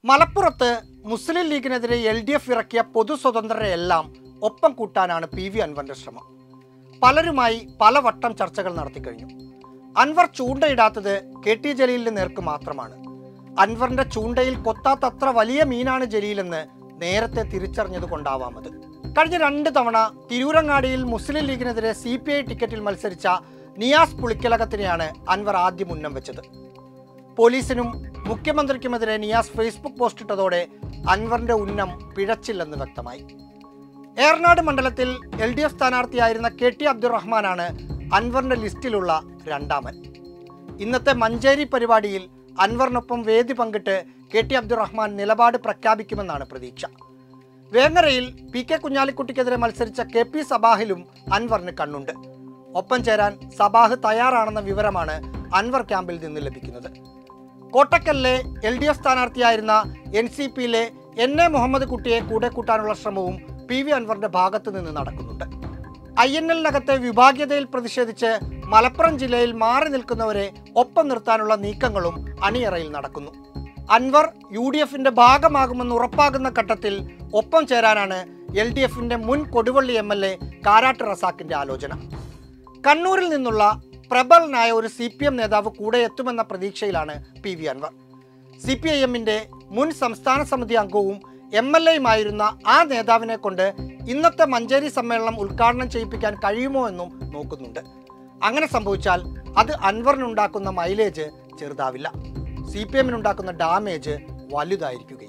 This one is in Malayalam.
മലപ്പുറത്ത് മുസ്ലിം ലീഗിനെതിരെ LDF ഇറക്കിയ പൊതുസ്വതന്ത്രരെയെല്ലാം ഒപ്പം കൂട്ടാനാണ് PV അൻവറിന്റെ ശ്രമം. പലരുമായി പലവട്ടം ചർച്ചകൾ നടത്തിക്കഴിഞ്ഞു. അൻവർ ചൂണ്ടയിടാത്തത് KT ജലീലിന് നേർക്ക് മാത്രമാണ്. അൻവറിന്റെ ചൂണ്ടയിൽ കൊത്താത്തത്ര വലിയ മീനാണ് ജലീലെന്ന് നേരത്തെ തിരിച്ചറിഞ്ഞതുകൊണ്ടാവാമത്. കഴിഞ്ഞ 2 തവണ തിരൂരങ്ങാടിയിൽ മുസ്ലിം ലീഗിനെതിരെ CPI ടിക്കറ്റിൽ മത്സരിച്ച നിയാസ് പുളിക്കലകത്തിനെയാണ് അൻവർ ആദ്യം ഉന്നം വെച്ചത്. പോലീസിനും മുഖ്യമന്ത്രിക്കുമെതിരെ നിയാസ് ഫേസ്ബുക്ക് പോസ്റ്റ് ഇട്ടതോടെ അൻവറിന്റെ ഉന്നം പിഴച്ചില്ലെന്ന് വ്യക്തമായി. ഏറനാട് മണ്ഡലത്തിൽ LDF സ്ഥാനാർത്ഥിയായിരുന്ന KT അബ്ദുറഹ്മാനാണ് അൻവറിന്റെ ലിസ്റ്റിലുള്ള രണ്ടാമൻ. ഇന്നത്തെ മഞ്ചേരി പരിപാടിയിൽ അൻവറിനൊപ്പം വേദി പങ്കിട്ട് KT അബ്ദുറഹ്മാൻ നിലപാട് പ്രഖ്യാപിക്കുമെന്നാണ് പ്രതീക്ഷ. വേങ്ങരയിൽ PK കുഞ്ഞാലിക്കുട്ടിക്കെതിരെ മത്സരിച്ച KP സബാഹിലും അൻവറിന് കണ്ണുണ്ട്. ഒപ്പം ചേരാൻ സബാഹ് തയ്യാറാണെന്ന വിവരമാണ് അൻവർ ക്യാമ്പിൽ നിന്ന് ലഭിക്കുന്നത്. കോട്ടക്കലിലെ LDF സ്ഥാനാർത്ഥിയായിരുന്ന NCPയിലെ NA മുഹമ്മദ് കുട്ടിയെ കൂടെ കൂട്ടാനുള്ള ശ്രമവും PV അൻവറിന്റെ ഭാഗത്തു നിന്ന് നടക്കുന്നുണ്ട്. INL-നകത്തെ വിഭാഗീയതയിൽ പ്രതിഷേധിച്ച് മലപ്പുറം ജില്ലയിൽ മാറി നിൽക്കുന്നവരെ ഒപ്പം നിർത്താനുള്ള നീക്കങ്ങളും അണിയറയിൽ നടക്കുന്നു. അൻവർ UDFന്റെ ഭാഗമാകുമെന്ന് ഉറപ്പാകുന്ന ഘട്ടത്തിൽ ഒപ്പം ചേരാനാണ് LDFന്റെ മുൻ കൊടുവള്ളി MLA കാരാട്ട് റസാക്കിന്റെ ആലോചന. കണ്ണൂരിൽ നിന്നുള്ള പ്രബലനായ ഒരു CPM നേതാവ് കൂടെ എത്തുമെന്ന പ്രതീക്ഷയിലാണ് PV അൻവർ. CPIMന്റെ മുൻ സംസ്ഥാന സമിതി അംഗവും MLAയുമായിരുന്ന ആ നേതാവിനെ കൊണ്ട് ഇന്നത്തെ മഞ്ചേരി സമ്മേളനം ഉദ്ഘാടനം ചെയ്യിപ്പിക്കാൻ കഴിയുമോ എന്നും നോക്കുന്നുണ്ട്. അങ്ങനെ സംഭവിച്ചാൽ അത് അൻവറിനുണ്ടാക്കുന്ന മൈലേജ് ചെറുതാവില്ല, CPMനുണ്ടാക്കുന്ന ഡാമേജ് വലുതായിരിക്കും.